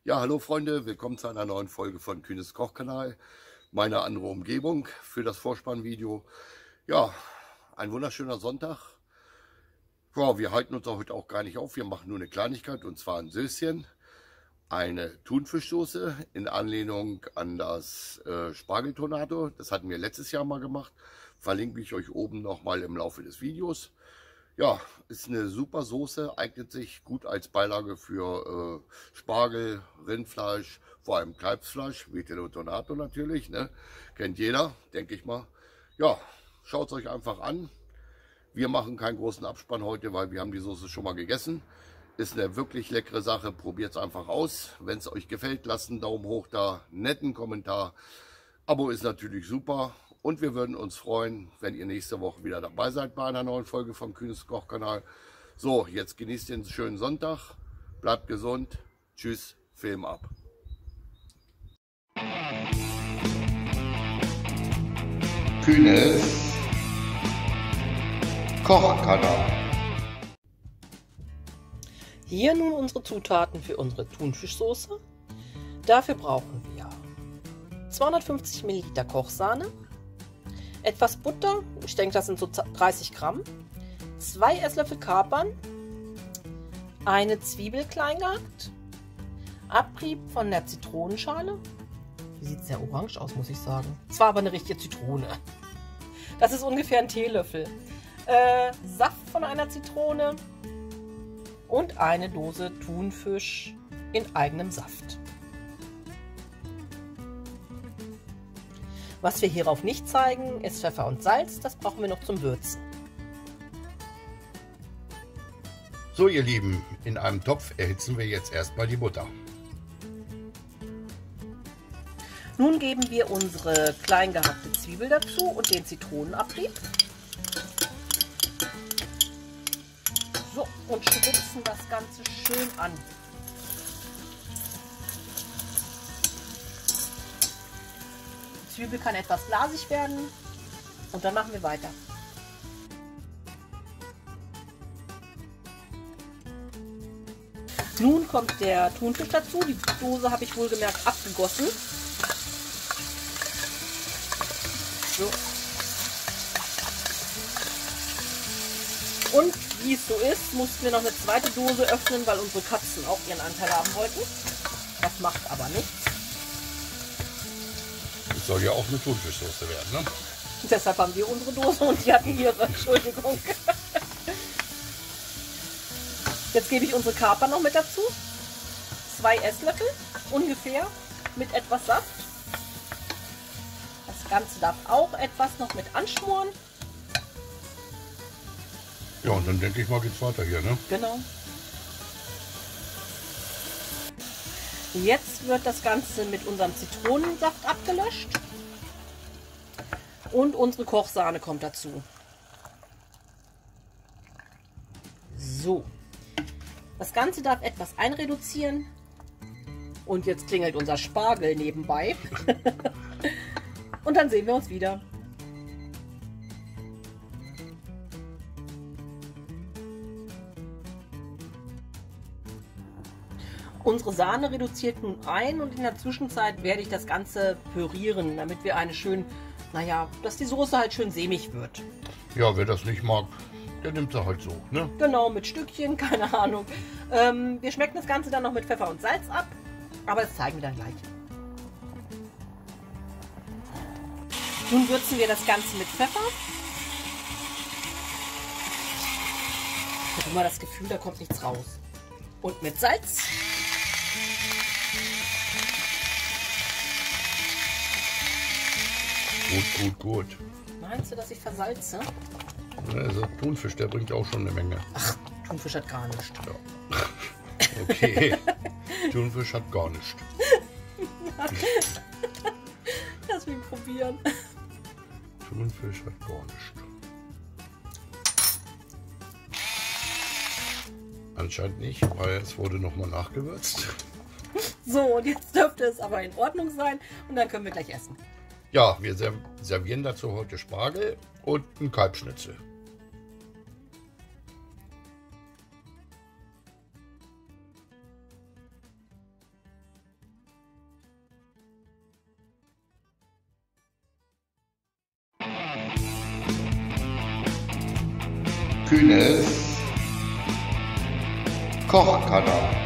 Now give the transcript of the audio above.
Ja, hallo Freunde, willkommen zu einer neuen Folge von Kühnes Kochkanal. Meine andere Umgebung für das Vorspannvideo. Ja, ein wunderschöner Sonntag. Ja, wir halten uns heute auch gar nicht auf. Wir machen nur eine Kleinigkeit und zwar ein Söschen. Eine Thunfischsoße in Anlehnung an das Spargeltornado. Das hatten wir letztes Jahr mal gemacht. Verlinke ich euch oben nochmal im Laufe des Videos. Ja, ist eine super Soße, eignet sich gut als Beilage für Spargel, Rindfleisch, vor allem Kalbsfleisch, Vitello Tonato natürlich, ne? Kennt jeder, denke ich mal. Ja, schaut es euch einfach an. Wir machen keinen großen Abspann heute, weil wir haben die Soße schon mal gegessen. Ist eine wirklich leckere Sache, probiert es einfach aus. Wenn es euch gefällt, lasst einen Daumen hoch da, netten Kommentar. Abo ist natürlich super. Und wir würden uns freuen, wenn ihr nächste Woche wieder dabei seid bei einer neuen Folge vom Kühnes Kochkanal. So, jetzt genießt den schönen Sonntag. Bleibt gesund. Tschüss, Film ab. Kühnes Kochkanal. Hier nun unsere Zutaten für unsere Thunfischsoße. Dafür brauchen wir 250 Milliliter Kochsahne, etwas Butter, ich denke das sind so 30 Gramm, 2 Esslöffel Kapern, eine Zwiebel klein gehackt, Abrieb von der Zitronenschale. Die sieht sehr orange aus, muss ich sagen. Es war aber eine richtige Zitrone. Das ist ungefähr ein Teelöffel. Saft von einer Zitrone und eine Dose Thunfisch in eigenem Saft. Was wir hierauf nicht zeigen, ist Pfeffer und Salz. Das brauchen wir noch zum Würzen. So ihr Lieben, in einem Topf erhitzen wir jetzt erstmal die Butter. Nun geben wir unsere klein gehackte Zwiebel dazu und den Zitronenabrieb. So, und schwitzen das Ganze schön an. Die Zwiebel kann etwas glasig werden und dann machen wir weiter. Nun kommt der Thunfisch dazu. Die Soße habe ich wohlgemerkt abgegossen. So. Und wie es so ist, mussten wir noch eine zweite Dose öffnen, weil unsere Katzen auch ihren Anteil haben wollten. Das macht aber nichts. Das soll ja auch eine Thunfischsoße werden, ne? Und deshalb haben wir unsere Dose und die hatten ihre. Entschuldigung. Jetzt gebe ich unsere Kapern noch mit dazu. 2 Esslöffel ungefähr mit etwas Saft. Das Ganze darf auch etwas noch mit anschmoren. Ja, und dann denke ich mal geht's weiter hier, ne? Genau. Jetzt wird das Ganze mit unserem Zitronensaft abgelöscht. Und unsere Kochsahne kommt dazu. So. Das Ganze darf etwas einreduzieren. Und jetzt klingelt unser Spargel nebenbei. Und dann sehen wir uns wieder. Unsere Sahne reduziert nun ein und in der Zwischenzeit werde ich das Ganze pürieren, damit wir eine schön, naja, dass die Soße halt schön sämig wird. Ja, wer das nicht mag, der nimmt sie halt so, ne? Genau, mit Stückchen, keine Ahnung. Wir schmecken das Ganze dann noch mit Pfeffer und Salz ab, aber das zeigen wir dann gleich. Nun würzen wir das Ganze mit Pfeffer. Ich habe immer das Gefühl, da kommt nichts raus. Und mit Salz. Gut. Meinst du, dass ich versalze? Also Thunfisch, der bringt auch schon eine Menge. Ach, Thunfisch hat gar nichts. Ja. Okay. Thunfisch hat gar nichts. Lass mich probieren. Thunfisch hat gar nichts. Anscheinend nicht, weil es wurde nochmal nachgewürzt. So, und jetzt dürfte es aber in Ordnung sein und dann können wir gleich essen. Ja, wir servieren dazu heute Spargel und ein Kalbschnitzel. Kühnes Kochkanal.